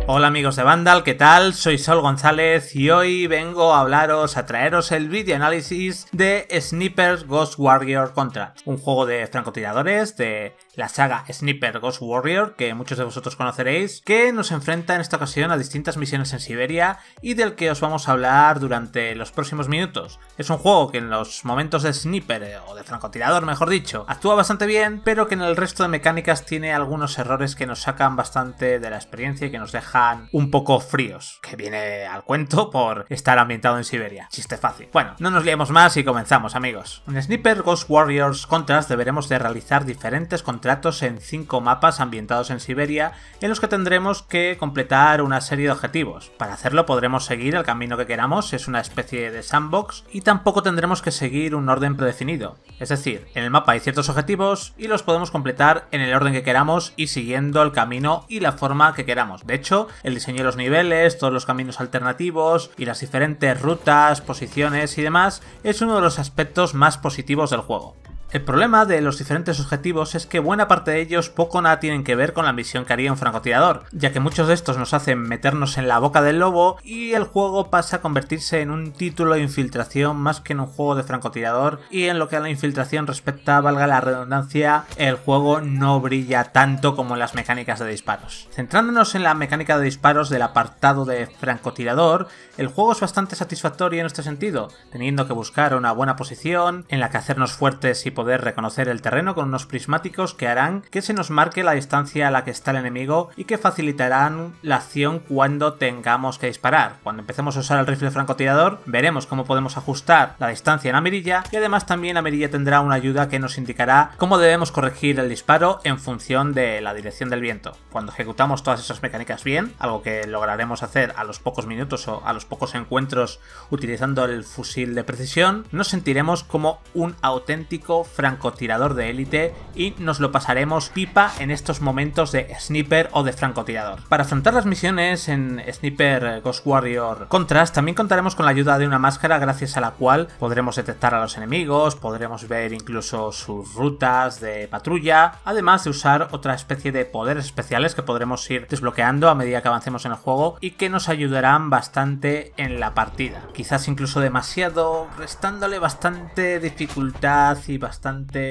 Hola amigos de Vandal, ¿qué tal? Soy Saul González y hoy vengo a traeros el vídeo análisis de Sniper Ghost Warrior Contract, un juego de francotiradores de la saga Sniper Ghost Warrior que muchos de vosotros conoceréis, que nos enfrenta en esta ocasión a distintas misiones en Siberia y del que os vamos a hablar durante los próximos minutos. Es un juego que en los momentos de sniper, o de francotirador mejor dicho, actúa bastante bien, pero que en el resto de mecánicas tiene algunos errores que nos sacan bastante de la experiencia y que nos dejan un poco fríos, que viene al cuento por estar ambientado en Siberia. Chiste fácil. Bueno, no nos liemos más y comenzamos, amigos. En Sniper Ghost Warriors Contract deberemos de realizar diferentes contratos en 5 mapas ambientados en Siberia, en los que tendremos que completar una serie de objetivos. Para hacerlo podremos seguir el camino que queramos, es una especie de sandbox, y tampoco tendremos que seguir un orden predefinido. Es decir, en el mapa hay ciertos objetivos y los podemos completar en el orden que queramos y siguiendo el camino y la forma que queramos. De hecho, el diseño de los niveles, todos los caminos alternativos y las diferentes rutas, posiciones y demás es uno de los aspectos más positivos del juego. El problema de los diferentes objetivos es que buena parte de ellos poco o nada tienen que ver con la misión que haría un francotirador, ya que muchos de estos nos hacen meternos en la boca del lobo y el juego pasa a convertirse en un título de infiltración más que en un juego de francotirador, y en lo que a la infiltración respecta, valga la redundancia, el juego no brilla tanto como en las mecánicas de disparos. Centrándonos en la mecánica de disparos del apartado de francotirador, el juego es bastante satisfactorio en este sentido, teniendo que buscar una buena posición en la que hacernos fuertes y poder reconocer el terreno con unos prismáticos que harán que se nos marque la distancia a la que está el enemigo y que facilitarán la acción cuando tengamos que disparar. Cuando empecemos a usar el rifle francotirador veremos cómo podemos ajustar la distancia en la mirilla, y además también la mirilla tendrá una ayuda que nos indicará cómo debemos corregir el disparo en función de la dirección del viento. Cuando ejecutamos todas esas mecánicas bien, algo que lograremos hacer a los pocos minutos o a los pocos encuentros utilizando el fusil de precisión, nos sentiremos como un auténtico francotirador de élite y nos lo pasaremos pipa en estos momentos de sniper o de francotirador. Para afrontar las misiones en Sniper Ghost Warrior Contract también contaremos con la ayuda de una máscara, gracias a la cual podremos detectar a los enemigos, podremos ver incluso sus rutas de patrulla, además de usar otra especie de poderes especiales que podremos ir desbloqueando a medida que avancemos en el juego y que nos ayudarán bastante en la partida. Quizás incluso demasiado, restándole bastante dificultad y bastante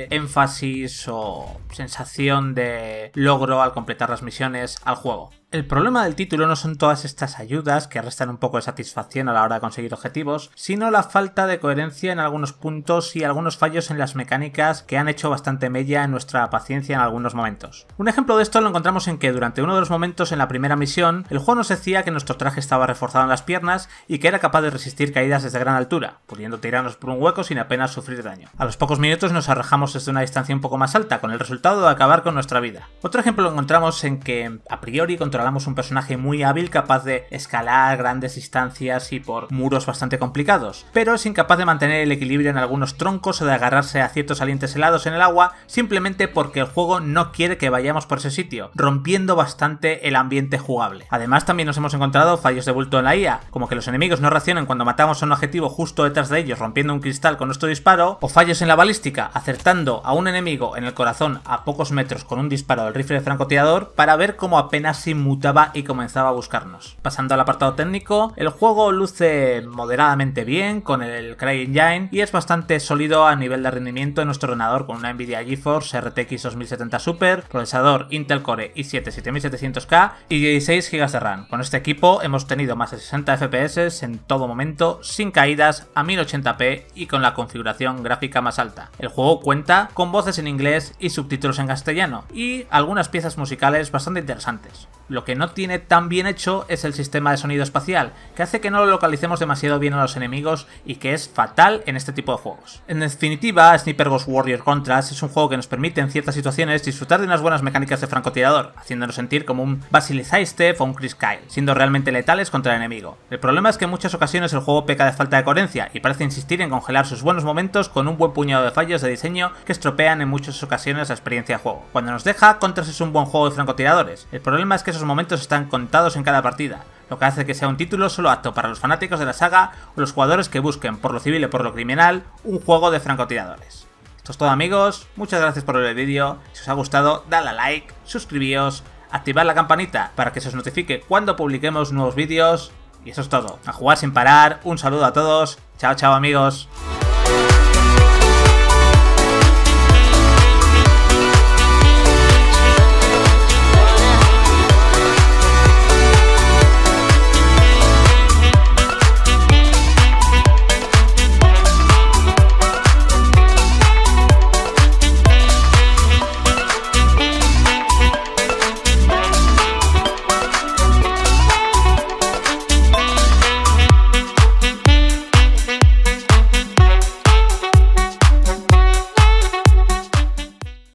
énfasis o sensación de logro al completar las misiones al juego. El problema del título no son todas estas ayudas que restan un poco de satisfacción a la hora de conseguir objetivos, sino la falta de coherencia en algunos puntos y algunos fallos en las mecánicas que han hecho bastante mella en nuestra paciencia en algunos momentos. Un ejemplo de esto lo encontramos en que durante uno de los momentos en la primera misión, el juego nos decía que nuestro traje estaba reforzado en las piernas y que era capaz de resistir caídas desde gran altura, pudiendo tirarnos por un hueco sin apenas sufrir daño. A los pocos minutos nos arrojamos desde una distancia un poco más alta, con el resultado de acabar con nuestra vida. Otro ejemplo lo encontramos en que, a priori, controlamos un personaje muy hábil capaz de escalar grandes distancias y por muros bastante complicados, pero es incapaz de mantener el equilibrio en algunos troncos o de agarrarse a ciertos salientes helados en el agua, simplemente porque el juego no quiere que vayamos por ese sitio, rompiendo bastante el ambiente jugable. Además, también nos hemos encontrado fallos de bulto en la IA, como que los enemigos no reaccionen cuando matamos a un objetivo justo detrás de ellos rompiendo un cristal con nuestro disparo, o fallos en la balística, acertando a un enemigo en el corazón a pocos metros con un disparo del rifle de francotirador para ver cómo apenas se inmutaba y comenzaba a buscarnos. Pasando al apartado técnico, el juego luce moderadamente bien con el CryEngine y es bastante sólido a nivel de rendimiento en nuestro ordenador con una Nvidia GeForce RTX 2070 Super, procesador Intel Core i7 7700K y 16 GB de RAM. Con este equipo hemos tenido más de 60 FPS en todo momento, sin caídas, a 1080p y con la configuración gráfica más alta. El juego cuenta con voces en inglés y subtítulos en castellano y algunas piezas musicales bastante interesantes. Lo que no tiene tan bien hecho es el sistema de sonido espacial, que hace que no lo localicemos demasiado bien a los enemigos y que es fatal en este tipo de juegos. En definitiva, Sniper Ghost Warrior Contract es un juego que nos permite en ciertas situaciones disfrutar de unas buenas mecánicas de francotirador, haciéndonos sentir como un Basil Zaitsev o un Chris Kyle, siendo realmente letales contra el enemigo. El problema es que en muchas ocasiones el juego peca de falta de coherencia y parece insistir en congelar sus buenos momentos con un buen puñado de fallos de diseño que estropean en muchas ocasiones la experiencia de juego. Cuando nos deja, Contract es un buen juego de francotiradores. El problema es que esos momentos están contados en cada partida, lo que hace que sea un título solo apto para los fanáticos de la saga o los jugadores que busquen, por lo civil o por lo criminal, un juego de francotiradores. Esto es todo, amigos, muchas gracias por ver el vídeo, si os ha gustado dale a like, suscribíos, activar la campanita para que se os notifique cuando publiquemos nuevos vídeos. Y eso es todo. A jugar sin parar. Un saludo a todos. Chao, chao amigos.